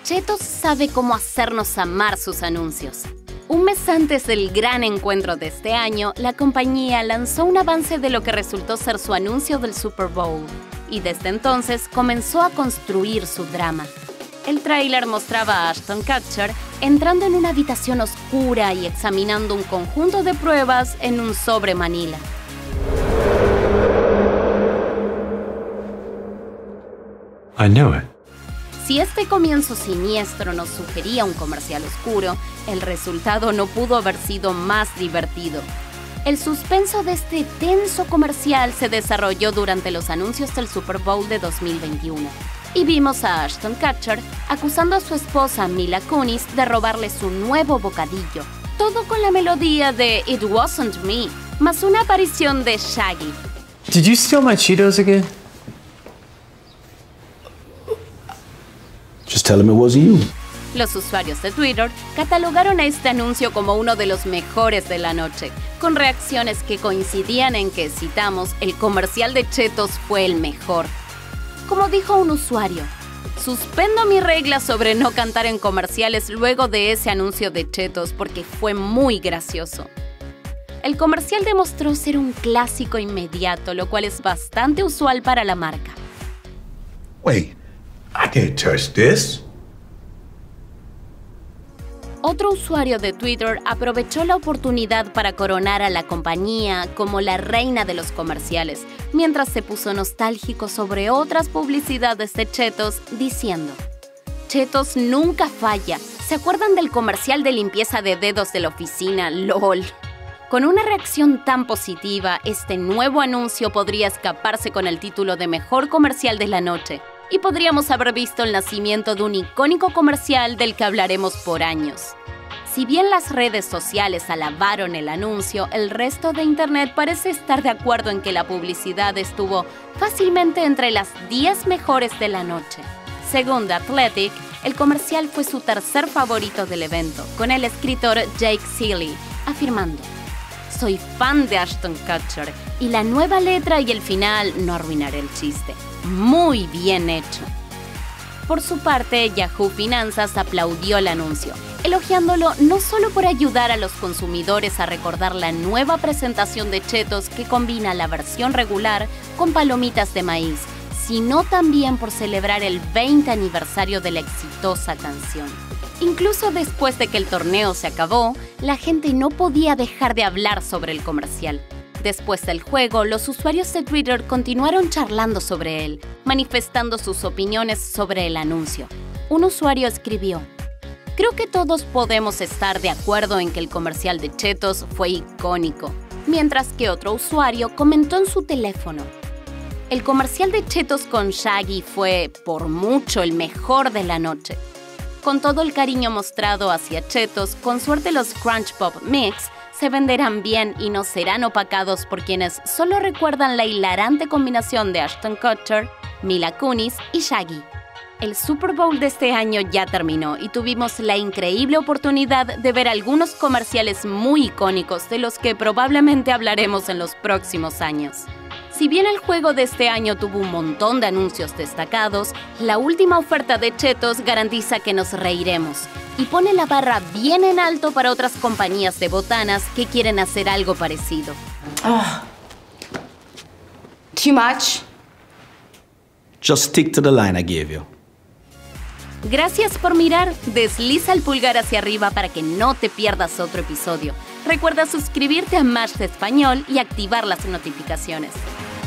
Cheetos sabe cómo hacernos amar sus anuncios. Un mes antes del gran encuentro de este año, la compañía lanzó un avance de lo que resultó ser su anuncio del Super Bowl, y desde entonces comenzó a construir su drama. El tráiler mostraba a Ashton Kutcher entrando en una habitación oscura y examinando un conjunto de pruebas en un sobre Manila. I knew it. Si este comienzo siniestro nos sugería un comercial oscuro, el resultado no pudo haber sido más divertido. El suspenso de este tenso comercial se desarrolló durante los anuncios del Super Bowl de 2021. Y vimos a Ashton Kutcher acusando a su esposa Mila Kunis de robarle su nuevo bocadillo. Todo con la melodía de It Wasn't Me, más una aparición de Shaggy. Did you steal my Cheetos again? Just tell him it wasn't you. Los usuarios de Twitter catalogaron a este anuncio como uno de los mejores de la noche, con reacciones que coincidían en que, citamos, el comercial de Cheetos fue el mejor. Como dijo un usuario, suspendo mi regla sobre no cantar en comerciales luego de ese anuncio de Cheetos porque fue muy gracioso. El comercial demostró ser un clásico inmediato, lo cual es bastante usual para la marca. Wait, I can't touch this. Otro usuario de Twitter aprovechó la oportunidad para coronar a la compañía como la reina de los comerciales, mientras se puso nostálgico sobre otras publicidades de Cheetos, diciendo: Cheetos nunca falla. ¿Se acuerdan del comercial de limpieza de dedos de la oficina? ¡Lol! Con una reacción tan positiva, este nuevo anuncio podría escaparse con el título de mejor comercial de la noche, y podríamos haber visto el nacimiento de un icónico comercial del que hablaremos por años. Si bien las redes sociales alabaron el anuncio, el resto de Internet parece estar de acuerdo en que la publicidad estuvo fácilmente entre las 10 mejores de la noche. Según The Athletic, el comercial fue su tercer favorito del evento, con el escritor Jake Seeley afirmando: soy fan de Ashton Kutcher y la nueva letra y el final no arruinaré el chiste. Muy bien hecho. Por su parte, Yahoo Finanzas aplaudió el anuncio, elogiándolo no solo por ayudar a los consumidores a recordar la nueva presentación de Cheetos que combina la versión regular con palomitas de maíz, sino también por celebrar el 20 aniversario de la exitosa canción. Incluso después de que el torneo se acabó, la gente no podía dejar de hablar sobre el comercial. Después del juego, los usuarios de Twitter continuaron charlando sobre él, manifestando sus opiniones sobre el anuncio. Un usuario escribió: creo que todos podemos estar de acuerdo en que el comercial de Cheetos fue icónico, mientras que otro usuario comentó en su teléfono: el comercial de Cheetos con Shaggy fue, por mucho, el mejor de la noche. Con todo el cariño mostrado hacia Cheetos, con suerte los Crunch Pop Mix se venderán bien y no serán opacados por quienes solo recuerdan la hilarante combinación de Ashton Kutcher, Mila Kunis y Shaggy. El Super Bowl de este año ya terminó y tuvimos la increíble oportunidad de ver algunos comerciales muy icónicos de los que probablemente hablaremos en los próximos años. Si bien el juego de este año tuvo un montón de anuncios destacados, la última oferta de Cheetos garantiza que nos reiremos y pone la barra bien en alto para otras compañías de botanas que quieren hacer algo parecido. Too much? Just stick to the line I gave you. Gracias por mirar. Desliza el pulgar hacia arriba para que no te pierdas otro episodio. Recuerda suscribirte a Mashed Español y activar las notificaciones.